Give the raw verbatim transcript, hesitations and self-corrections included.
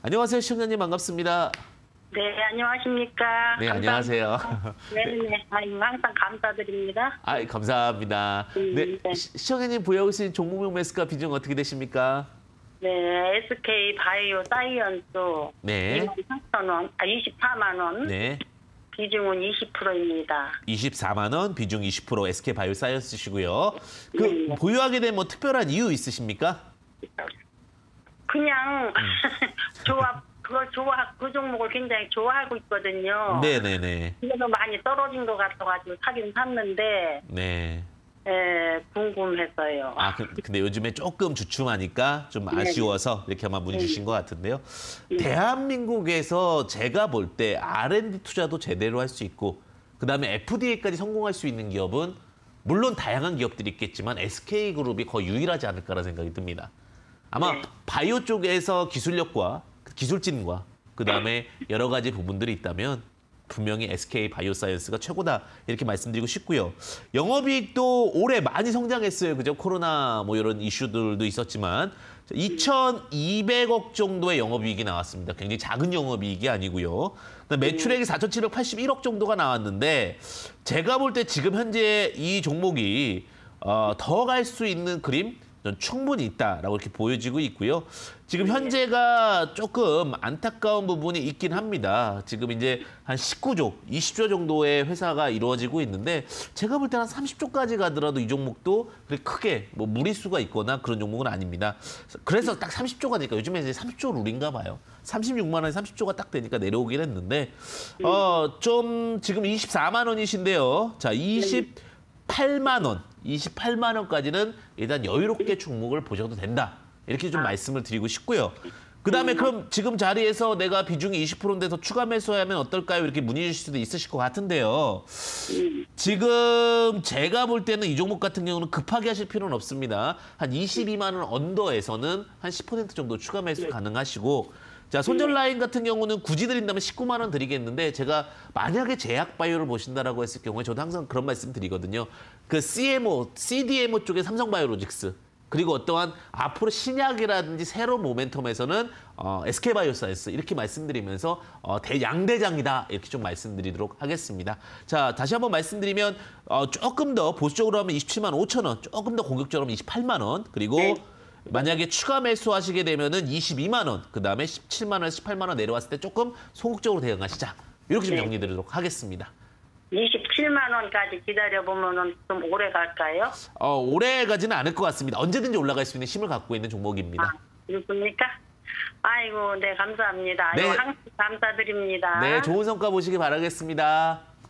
안녕하세요, 시청자님 반갑습니다. 네, 안녕하십니까. 네, 감사합니다. 안녕하세요. 네, 네. 아유, 항상 감사드립니다. 아, 감사합니다. 음, 네, 네. 시- 시청자님 보유하신 종목명 매수가 비중 어떻게 되십니까? 네, 에스케이 바이오 사이언스 네. 이만 삼천 원, 아, 이십사만 원. 네, 비중은 이십 퍼센트입니다. 이십사만 원, 비중 이십 퍼센트 에스케이 바이오사이언스시고요. 그 네. 보유하게 된 뭐 특별한 이유 있으십니까? 그냥 음. 좋아, 그걸 좋아, 그 종목을 굉장히 좋아하고 있거든요. 네, 네, 네. 그래서 많이 떨어진 것 같아가지고 사긴 샀는데, 네. 예, 궁금해서요. 아, 그, 근데 요즘에 조금 주춤하니까 좀 아쉬워서 이렇게 아마 문의 주신 것 같은데요. 대한민국에서 제가 볼 때 알 앤 디 투자도 제대로 할 수 있고 그다음에 에프 디 에이까지 성공할 수 있는 기업은 물론 다양한 기업들이 있겠지만 에스케이그룹이 거의 유일하지 않을까라는 생각이 듭니다. 아마 네. 바이오 쪽에서 기술력과 기술진과 그다음에 여러 가지 부분들이 있다면 분명히 에스케이 바이오사이언스가 최고다 이렇게 말씀드리고 싶고요. 영업이익도 올해 많이 성장했어요. 그죠? 코로나 뭐 이런 이슈들도 있었지만 이천이백억 정도의 영업이익이 나왔습니다. 굉장히 작은 영업이익이 아니고요. 매출액이 사천칠백팔십일억 정도가 나왔는데 제가 볼 때 지금 현재 이 종목이 어, 더 갈 수 있는 그림 전 충분히 있다라고 이렇게 보여지고 있고요. 지금 현재가 조금 안타까운 부분이 있긴 합니다. 지금 이제 한 십구 조, 이십 조 정도의 회사가 이루어지고 있는데 제가 볼 때는 한 삼십 조까지 가더라도 이 종목도 그렇게 크게 뭐 무리수가 있거나 그런 종목은 아닙니다. 그래서 딱 삼십 조가 되니까 요즘에 이제 삼십 조 룰인가 봐요. 삼십육만 원에 삼십 조가 딱 되니까 내려오긴 했는데 어, 좀 지금 이십사만 원이신데요. 자, 이십팔만 원. 이십팔만 원까지는 일단 여유롭게 종목을 보셔도 된다. 이렇게 좀 말씀을 드리고 싶고요. 그다음에 그럼 지금 자리에서 내가 비중이 이십 퍼센트인데 더 추가 매수하면 어떨까요? 이렇게 문의 주실 수도 있으실 것 같은데요. 지금 제가 볼 때는 이 종목 같은 경우는 급하게 하실 필요는 없습니다. 한 이십이만 원 언더에서는 한 십 퍼센트 정도 추가 매수 가능하시고 자, 손절 라인 같은 경우는 굳이 드린다면 십구만 원 드리겠는데 제가 만약에 제약바이오를 보신다라고 했을 경우에 저도 항상 그런 말씀 드리거든요. 그 씨 엠 오, 씨 디 엠 오 쪽에 삼성바이오로직스 그리고 어떠한 앞으로 신약이라든지 새로운 모멘텀에서는 어, 에스케이 바이오사이언스 이렇게 말씀드리면서 어, 대양대장이다 이렇게 좀 말씀드리도록 하겠습니다. 자, 다시 한번 말씀드리면 어, 조금 더 보수적으로 하면 이십칠만 오천 원, 조금 더 공격적으로 하면 이십팔만 원 그리고 만약에 추가 매수하시게 되면은 이십이만 원, 그다음에 십칠만 원, 십팔만 원 내려왔을 때 조금 소극적으로 대응하시자. 이렇게 좀 네. 정리드리도록 하겠습니다. 이십칠만 원까지 기다려보면 좀 오래 갈까요? 어, 오래 가지는 않을 것 같습니다. 언제든지 올라갈 수 있는 힘을 갖고 있는 종목입니다. 아, 그렇습니까? 아이고, 네, 감사합니다. 네. 아이고, 항상 감사드립니다. 네, 좋은 성과 보시기 바라겠습니다.